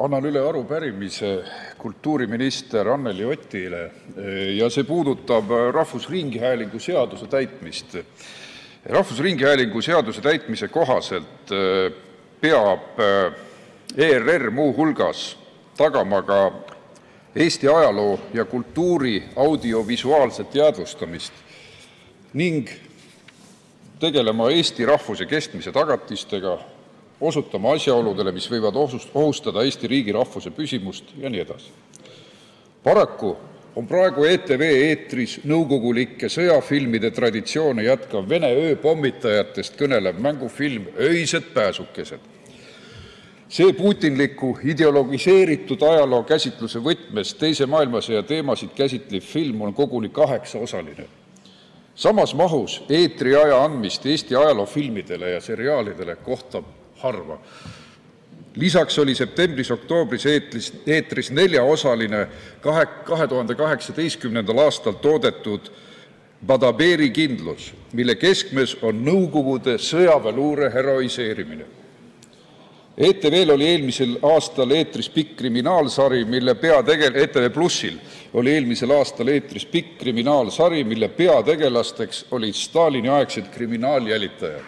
Annan üle arupärimise kultuuriminister Anneli Otile ja see puudutab rahvusringhäälingu seaduse täitmist. Rahvusringhäälingu seaduse täitmise kohaselt peab ERR muu hulgas tagama ka Eesti ajaloo ja kultuuri audiovisuaalset jäädvustamist ning tegelema eesti rahvuse kestmise tagatistega, osutama asjaoludele, mis võivad ohustada Eesti riigi rahvuse püsimust ja nii edasi. Paraku on praegu ETV eetris nõukogulikke sõjafilmide traditsioone jätkav Vene ööpommitajatest kõnelev mängufilm Öised pääsukesed. See putinliku ideologiseeritud ajaloo käsitluse võtmes teise maailmasõja teemasid käsitlev film on koguni 8-osaline. Samas mahus eetriaja andmist Eesti ajaloofilmidele ja seriaalidele kohtab harva. Lisaks oli septembris-oktoobris eetris 4-osaline 2018. aastal toodetud Badaberi kindlus, mille keskmes on Nõukogude sõjaväeluure heroiseerimine. ETV-l oli eelmisel aastal eetris pikk kriminaalsari, ETV Plussil oli eelmisel aastal eetris pikk kriminaalsari, mille peategelasteks olid Stalini-aegsed kriminaaljälitajad.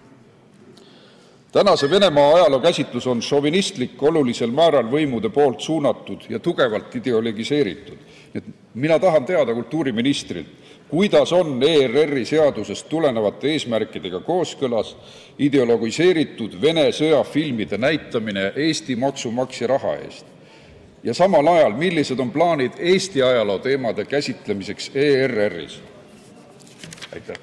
Tänase Venemaa ajalookäsitlus on šovinistlik, olulisel määral võimude poolt suunatud ja tugevalt ideologiseeritud. Mina tahan teada kultuuriministrilt, kuidas on ERR-i seadusest tulenevate eesmärkidega kooskõlas ideologiseeritud Vene sõjafilmide näitamine Eesti maksumaksja raha eest. Ja samal ajal, millised on plaanid Eesti ajaloo teemade käsitlemiseks ERR-is? Aitäh!